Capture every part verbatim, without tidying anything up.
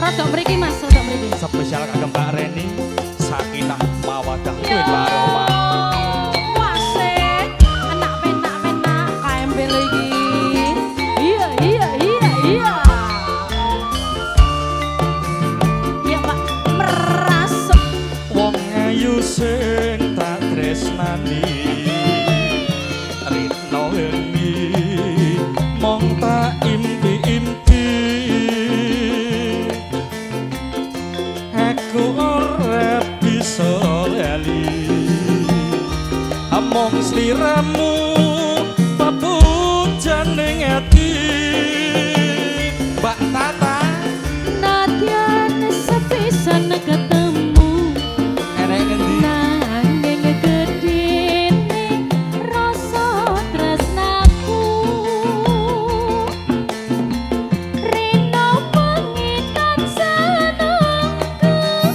Rodok mriki Mas, rodok mriki. Spesial kagem Mbak Reni, Sakinah Mawadah kuwi Warahmah. Wasik, enak penak penak K M P lagi. Iya iya iya iya. Iya Pak, merasuk. Wong ayu sing tak tresnani. Ritno wengi mong tak impi-impi. Aku ora bisa lali. Among sliramu papujan ning ati. Mbak Tata Nadyan sepisan ketemu. enek ngendi? Nanging gedene rasa tresnaku. Rino pengitan senengku.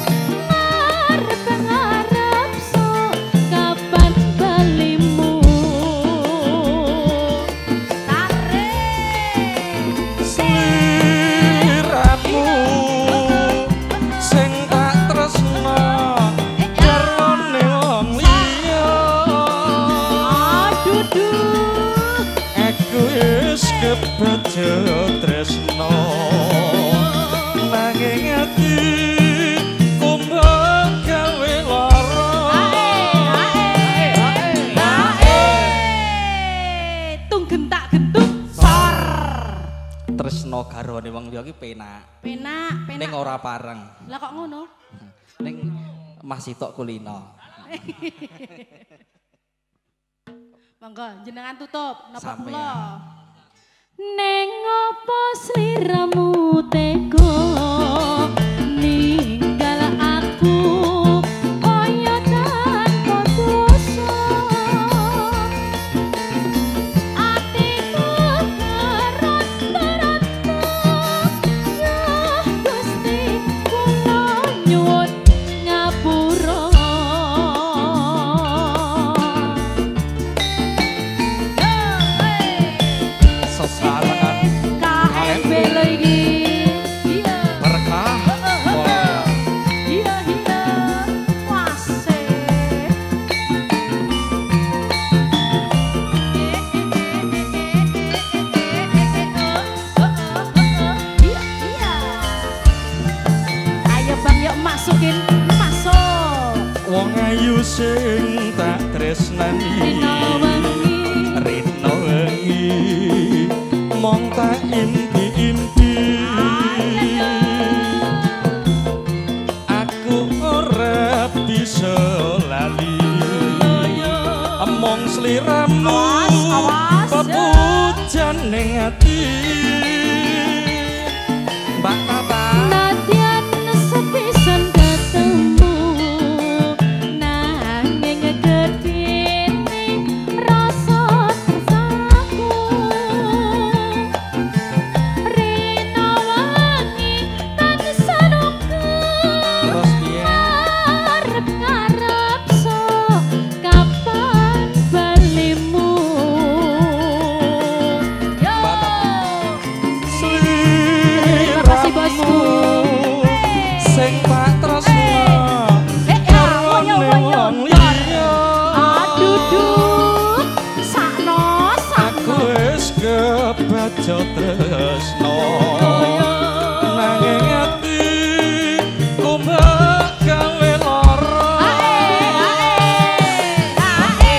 Ngarep-ngarep so kapan balimu. Tarik Sliramu sing tak tresno karone wong liya. aduh duh. Aku wis kebaca tresno nanging ati kumbang gawe lara. Tung gentak gentuk sor. Tresno garwane wong liya ki penak Penak, ning penak. ora pareng Lah kok ngono? ning Mas Sitok kulino. Monggo jenengan tutup napa Sampeyan. kula? Neng opo sliramu tega ninggal aku kaya tanpa dosa. Atiku kerat-keratku ya Gusti kula nyuwun ngapura. Sesarengan K M P lagi. Iya. berkah mulya. Iya iya. Wasik. Iya iya. Ayo Bang yuk masukin masuk. Wong ayu sing tak tresnani. Rino wengi. Ritno wengi mong tak impi-impi. Aku ora bisa lali. Mong sliramu Awas, awas, papujan ning ati. Mbak Tata Nadyan sepisan ketemu nanging gedene rasa tresnaku. Rino wengi tansah nunggu. terus piye? Ngarep-ngarep so kapan balimu. Yo. Mbak Tata. Terima kasih, bosku. Sing tak tresno Eh, ya, woyo, woyo. wong liya. Aduh duh, sakno Aku sakno. wis kebaca tresno nanging ati kumbang gawe lara. Ae, ae, ae.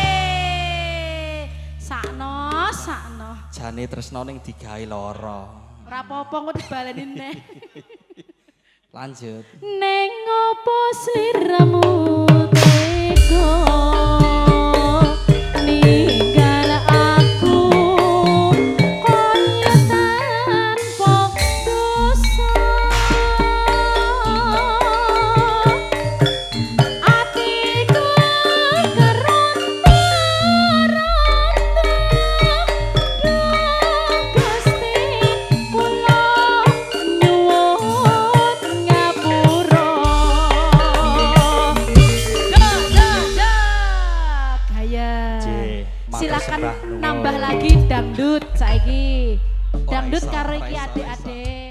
Sakno sakno. Jane tresno ning digawe lara. Ora apa-apa kok dibaleni neh. Lanjut. Neng opo sliramu tega ninggal aku kaya tanpa dosa. Atiku keronta-ronta Gusti kula nyuwun ngapura. silakan nambah lagi dangdut saiki. Dangdut karo iki adik-adik.